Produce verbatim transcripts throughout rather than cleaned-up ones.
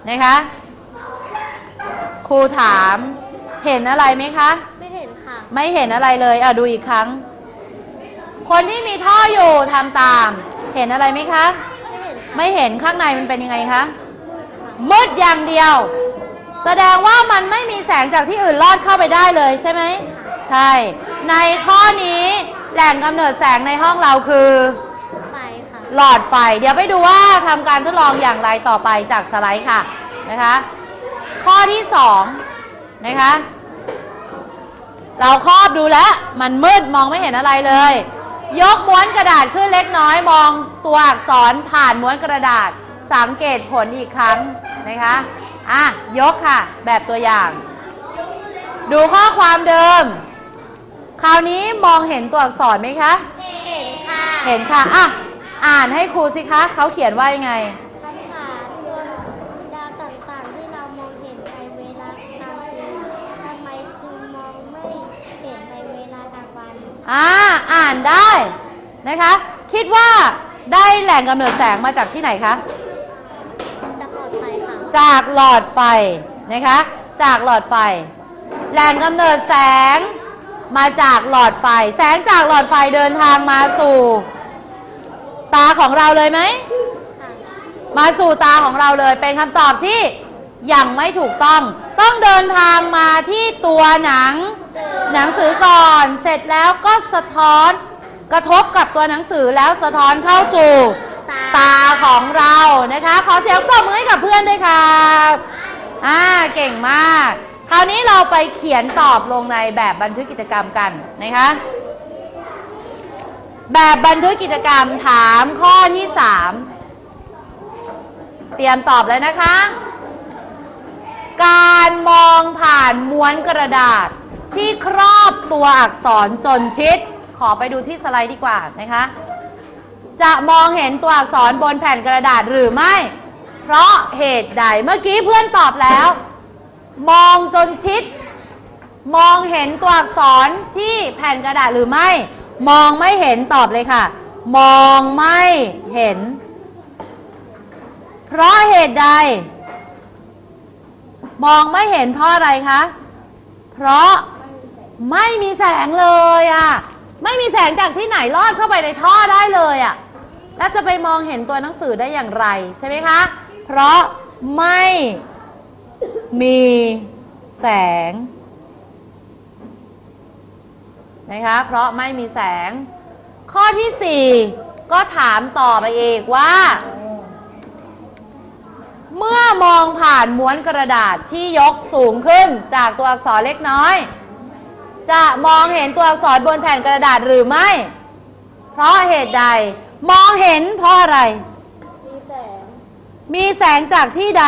นะคะครูถามเห็นอะไรไหมคะไม่เห็นค่ะไม่เห็นอะไรเลยอ่ะดูอีกครั้งคนที่มีท่ออยู่ทำตามเห็นอะไรไหมคะไม่เห็นไม่เห็นข้างในมันเป็นยังไงคะมืดอย่างเดียวแสดงว่ามันไม่มีแสงจากที่อื่นลอดเข้าไปได้เลยใช่ไหมใช่ในข้อนี้แหล่งกำเนิดแสงในห้องเราคือไฟค่ะหลอดไฟเดี๋ยวไปดูว่าทำการทดลองอย่างไรต่อไปจากสไลด์ค่ะนะคะข้อที่สองนะคะเราครอบดูแล้วมันมืดมองไม่เห็นอะไรเลยยกม้วนกระดาษขึ้นเล็กน้อยมองตัวอักษรผ่านม้วนกระดาษสังเกตผลอีกครั้งนะคะอ่ะยกค่ะแบบตัวอย่างดูข้อความเดิมคราวนี้มองเห็นตัวอักษรไหมคะเห็นค่ะเห็นค่ะอ่ะอ่านให้ครูสิคะเขาเขียนว่ายังไงคำถามดวงดาวต่างๆที่เรามองเห็นในเวลากลางคืนทำไมคือมองไม่เห็นในเวลากลางวันอ่าอ่านได้นะคะคิดว่าได้แหล่งกำเนิดแสงมาจากที่ไหนคะจากหลอดไฟค่ะจากหลอดไฟนะคะจากหลอดไฟแหล่งกำเนิดแสงมาจากหลอดไฟแสงจากหลอดไฟเดินทางมาสู่ตาของเราเลยไหมมาสู่ตาของเราเลยเป็นคำตอบที่ยังไม่ถูกต้องต้องเดินทางมาที่ตัวหนังหนังสือก่อนเสร็จแล้วก็สะท้อนกระทบกับตัวหนังสือแล้วสะท้อนเข้าสู่ตาของเรานะคะขอเสียงปรบมือให้กับเพื่อนด้วยค่ะอ่าเก่งมากคราวนี้เราไปเขียนตอบลงในแบบบันทึกกิจกรรมกันนะคะแบบบันทึกกิจกรรมถามข้อที่สามเตรียมตอบเลยนะคะการมองผ่านม้วนกระดาษที่ครอบตัวอักษรจนชิดขอไปดูที่สไลด์ดีกว่านะคะจะมองเห็นตัวอักษรบนแผ่นกระดาษหรือไม่เพราะเหตุใดเมื่อกี้เพื่อนตอบแล้วมองจนชิดมองเห็นตัวอักษรที่แผ่นกระดาษหรือไม่มองไม่เห็นตอบเลยค่ะมองไม่เห็นเพราะเหตุใดมองไม่เห็นเพราะอะไรคะเพราะไม่มีแสงเลยอ่ะไม่มีแสงจากที่ไหนลอดเข้าไปในท่อได้เลยอ่ะแล้วจะไปมองเห็นตัวหนังสือได้อย่างไรใช่ไหมคะเพราะไม่มีแสงนะคะเพราะไม่มีแสงข้อที่สี่ก็ถามต่อไปอีกว่าเมื่อมองผ่านม้วนกระดาษที่ยกสูงขึ้นจากตัวอักษรเล็กน้อยจะมองเห็นตัวอักษรบนแผ่นกระดาษหรือไม่เพราะเหตุใดมองเห็นเพราะอะไรมีแสงมีแสงจากที่ใด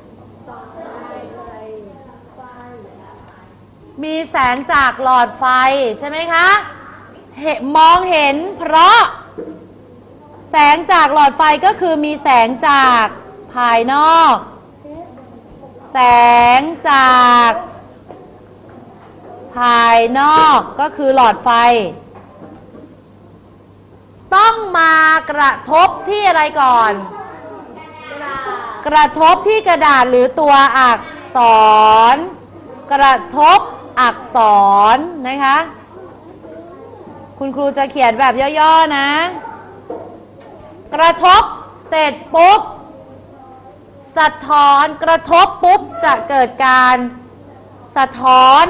มีแสงจากหลอดไฟใช่ไหมคะมองเห็นเพราะแสงจากหลอดไฟก็คือมีแสงจากภายนอกแสงจากภายนอกก็คือหลอดไฟต้องมากระทบที่อะไรก่อนกระทบที่กระดาษหรือตัวอักษรกระทบอักษรนะคะคุณครูจะเขียนแบบย่อๆนะกระทบเสร็จปุ๊บสะท้อนกระทบปุ๊บจะเกิดการสะท้อน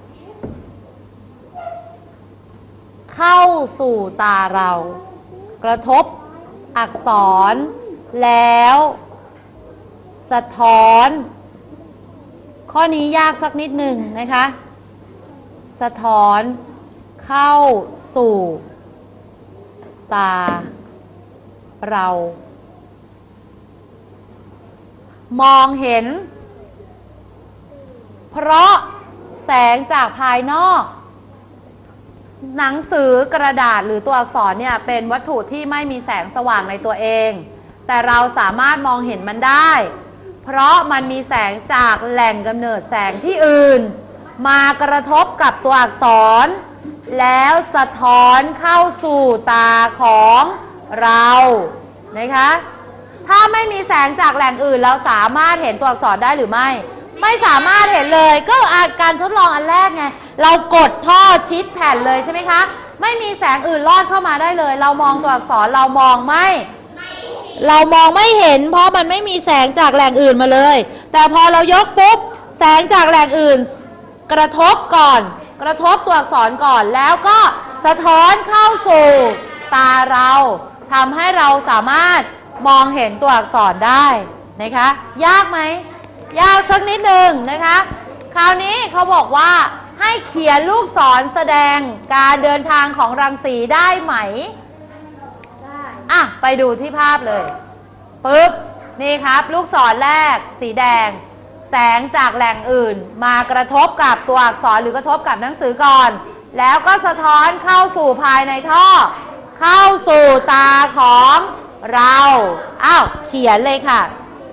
เข้าสู่ตาเรากระทบอักษรแล้วสะท้อนข้อนี้ยากสักนิดหนึ่งนะคะสะท้อนเข้าสู่ตาเรามองเห็นเพราะแสงจากภายนอกหนังสือกระดาษหรือตัวอักษรเนี่ยเป็นวัตถุที่ไม่มีแสงสว่างในตัวเองแต่เราสามารถมองเห็นมันได้เพราะมันมีแสงจากแหล่งกำเนิดแสงที่อื่นมากระทบกับตัวอักษรแล้วสะท้อนเข้าสู่ตาของเรานะคะถ้าไม่มีแสงจากแหล่งอื่นเราสามารถเห็นตัวอักษรได้หรือไม่ไม่สามารถเห็นเลยก็การทดลองอันแรกไงเรากดท่อชิดแผ่นเลยใช่ไหมคะไม่มีแสงอื่นลอดเข้ามาได้เลยเรามองตัวอักษรเรามองไม่เรามองไม่เห็นเพราะมันไม่มีแสงจากแหล่งอื่นมาเลยแต่พอเรายกปุ๊บแสงจากแหล่งอื่นกระทบก่อนกระทบตัวอักษรก่อนแล้วก็สะท้อนเข้าสู่ตาเราทำให้เราสามารถมองเห็นตัวอักษรได้นะคะยากไหมยากสักนิดหนึ่งนะคะคราวนี้เขาบอกว่าให้เขียนลูกศรแสดงการเดินทางของรังสีได้ไหมได้อ่ะไปดูที่ภาพเลยปึ๊บนี่ครับลูกศรแรกสีแดงแสงจากแหล่งอื่นมากระทบกับตัวอักษรหรือกระทบกับหนังสือก่อนแล้วก็สะท้อนเข้าสู่ภายในท่อเข้าสู่ตาของเราอ้าวเขียนเลยค่ะ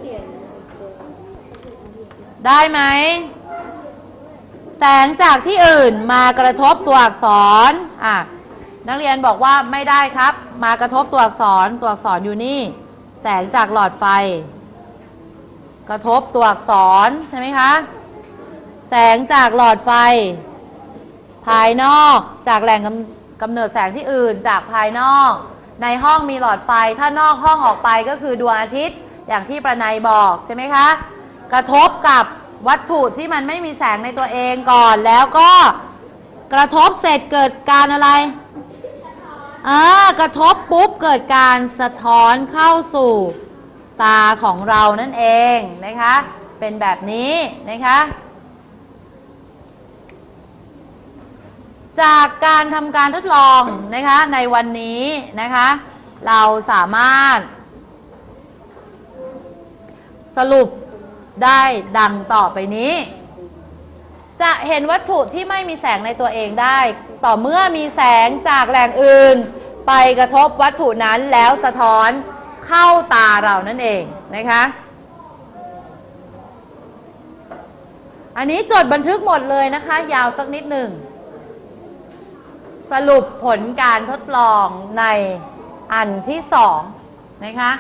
ได้ไหมแสงจากที่อื่นมากระทบตัวอักษรอ่ะนักเรียนบอกว่าไม่ได้ครับมากระทบตัวอักษรตัวอักษรอยู่นี่แสงจากหลอดไฟกระทบตัวอักษรใช่ไหมคะแสงจากหลอดไฟภายนอกจากแหล่งกำเนิดแสงที่อื่นจากภายนอกในห้องมีหลอดไฟถ้านอกห้องออกไปก็คือดวงอาทิตย์อย่างที่ประนัยบอกใช่ไหมคะกระทบกับวัตถุที่มันไม่มีแสงในตัวเองก่อนแล้วก็กระทบเสร็จเกิดการอะไรอ่ากระทบปุ๊บเกิดการสะท้อนเข้าสู่ตาของเรานั่นเองนะคะเป็นแบบนี้นะคะจากการทำการทดลองนะคะในวันนี้นะคะเราสามารถสรุปได้ดังต่อไปนี้จะเห็นวัตถุที่ไม่มีแสงในตัวเองได้ต่อเมื่อมีแสงจากแหล่งอื่นไปกระทบวัตถุนั้นแล้วสะท้อนเข้าตาเรานั่นเองนะคะอันนี้จดบันทึกหมดเลยนะคะยาวสักนิดหนึ่งสรุปผลการทดลองในอันที่สองนะคะ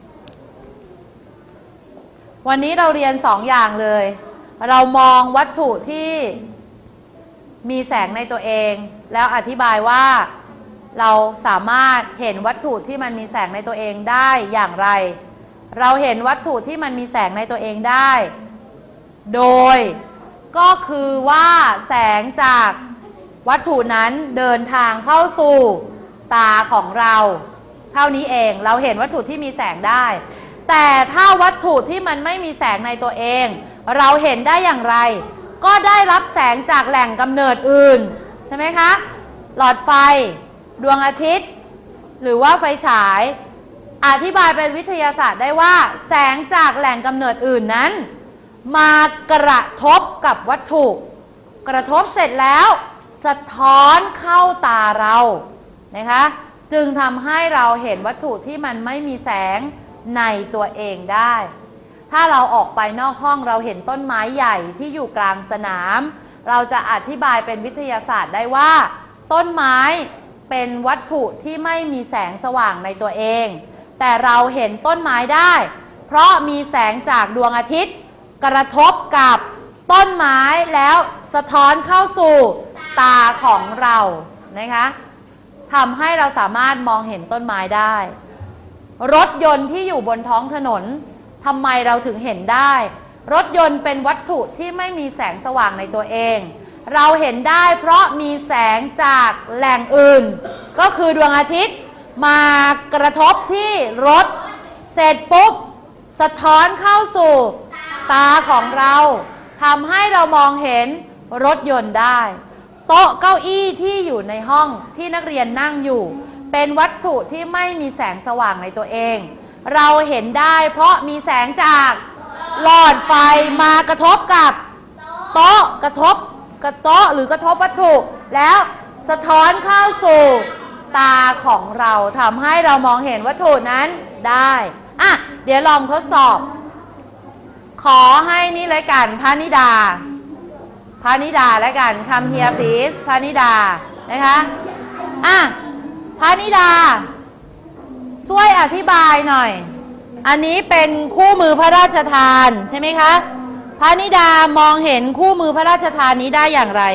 วันนี้เราเรียนสองอย่างเลยเรามองวัตถุที่มีแสงในตัวเองแล้วอธิบายว่าเราสามารถเห็นวัตถุที่มันมีแสงในตัวเองได้อย่างไรเราเห็นวัตถุที่มันมีแสงในตัวเองได้โดยก็คือว่าแสงจากวัตถุนั้นเดินทางเข้าสู่ตาของเราเท่านี้เองเราเห็นวัตถุที่มีแสงได้แต่ถ้าวัตถุที่มันไม่มีแสงในตัวเองเราเห็นได้อย่างไรก็ได้รับแสงจากแหล่งกำเนิดอื่นใช่ไหมคะหลอดไฟดวงอาทิตย์หรือว่าไฟฉายอธิบายเป็นวิทยาศาสตร์ได้ว่าแสงจากแหล่งกำเนิดอื่นนั้นมากระทบกับวัตถุกระทบเสร็จแล้วสะท้อนเข้าตาเรานะคะจึงทำให้เราเห็นวัตถุที่มันไม่มีแสงในตัวเองได้ถ้าเราออกไปนอกห้องเราเห็นต้นไม้ใหญ่ที่อยู่กลางสนามเราจะอธิบายเป็นวิทยาศาสตร์ได้ว่าต้นไม้เป็นวัตถุที่ไม่มีแสงสว่างในตัวเองแต่เราเห็นต้นไม้ได้เพราะมีแสงจากดวงอาทิตย์กระทบกับต้นไม้แล้วสะท้อนเข้าสู่ตาของเรานะคะทำให้เราสามารถมองเห็นต้นไม้ได้รถยนต์ที่อยู่บนท้องถนนทำไมเราถึงเห็นได้รถยนต์เป็นวัตถุที่ไม่มีแสงสว่างในตัวเองเราเห็นได้เพราะมีแสงจากแหล่งอื่นก็คือดวงอาทิตย์มากระทบที่รถเสร็จปุ๊บสะท้อนเข้าสู่ตาของเราทำให้เรามองเห็นรถยนต์ได้โต๊ะเก้าอี้ที่อยู่ในห้องที่นักเรียนนั่งอยู่เป็นวัตถุที่ไม่มีแสงสว่างในตัวเองเราเห็นได้เพราะมีแสงจากหลอดไฟมากระทบกับโต๊ะกระทบกระโต๊ะหรือกระทบวัตถุแล้วสะท้อนเข้าสู่ตาของเราทำให้เรามองเห็นวัตถุนั้นได้อ่ะเดี๋ยวลองทดสอบขอให้นี่เลยกันพานิดาพานิดาแล้วกันคำเฮียพีสพานิดานะคะอ่ะพานิดาช่วยอธิบายหน่อยอันนี้เป็นคู่มือพระราชทานใช่ไหมคะพระนิดามองเห็นคู่มือพระราชทานนี้ได้อย่างไร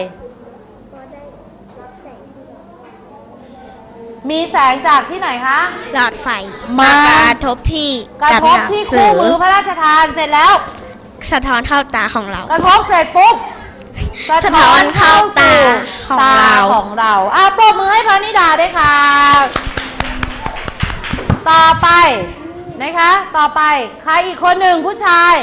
มีแสงจากที่ไหนคะหลอดไฟมากระทบที่กระทบที่คู่มือพระราชทานเสร็จแล้วสะท้อนเข้าตาของเรากระทบเสร็จปุ๊บสะท้อนเข้าตาของเราของเราอ่ะปรบมือให้พระนิดาด้วยค่ะต่อไปนะคะต่อไปใครอีกคนหนึ่งผู้ชาย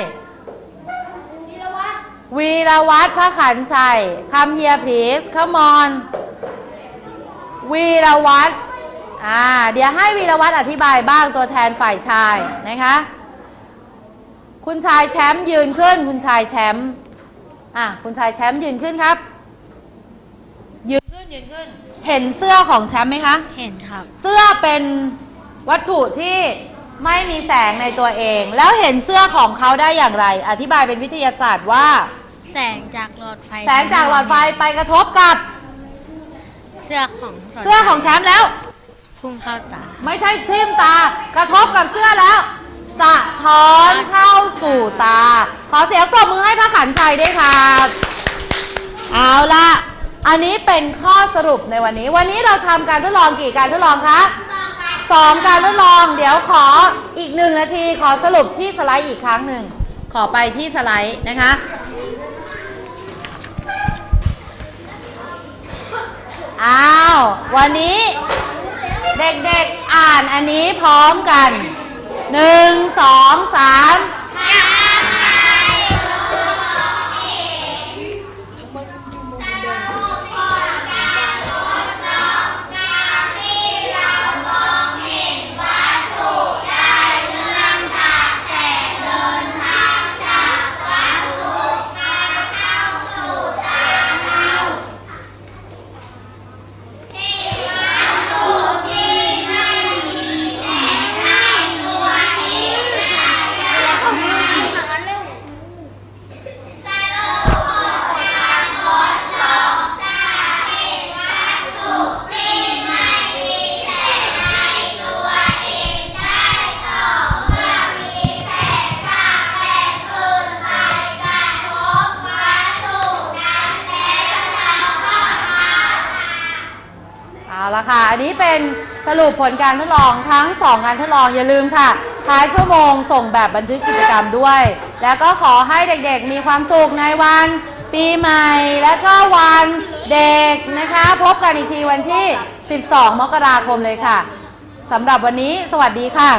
วีรวัฒน์พระขันชัยคำเฮียพีสขมอนวีรวัฒน์อ่าเดี๋ยวให้วีรวัฒน์อธิบายบ้างตัวแทนฝ่ายชายนะคะคุณชายแชมป์ยืนขึ้นคุณชายแชมป์อ่ะคุณชายแชมป์ยืนขึ้นครับยืนขึ้นยืนขึ้นเห็นเสื้อของแชมป์ไหมคะเห็นครับเสื้อเป็นวัตถุที่ไม่มีแสงในตัวเองแล้วเห็นเสื้อของเขาได้อย่างไรอธิบายเป็นวิทยาศาสตร์ว่าแสงจากหลอดไฟแสงจากหลอดไฟไปกระทบกับเสื้อของเสื้อของแชมป์แล้วพุ่งเข้าตาไม่ใช่ทิ่มตากระทบกับเสื้อแล้วสะท้อนเข้าสู่ตาขอเสียงปรบมือให้พระขันชัยด้วยค่ะเอาละอันนี้เป็นข้อสรุปในวันนี้วันนี้เราทำการทดลองกี่การทดลองคะสองการทดลองเดี๋ยวขออีกหนึ่งนาทีขอสรุปที่สไลด์อีกครั้งหนึ่งขอไปที่สไลด์นะคะอ้าววันนี้เด็กๆอ่านอันนี้พร้อมกันหนึ่งสองสามค่ะอันนี้เป็นสรุปผลการทดลองทั้งสองการทดลองอย่าลืมค่ะท้ายชั่วโมงส่งแบบบันทึกกิจกรรมด้วยแล้วก็ขอให้เด็กๆมีความสุขในวันปีใหม่และก็วันเด็กนะคะพบกันอีกทีวันที่สิบสองมกราคมเลยค่ะสำหรับวันนี้สวัสดีค่ะ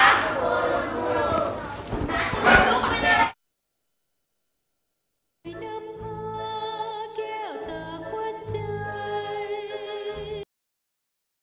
I know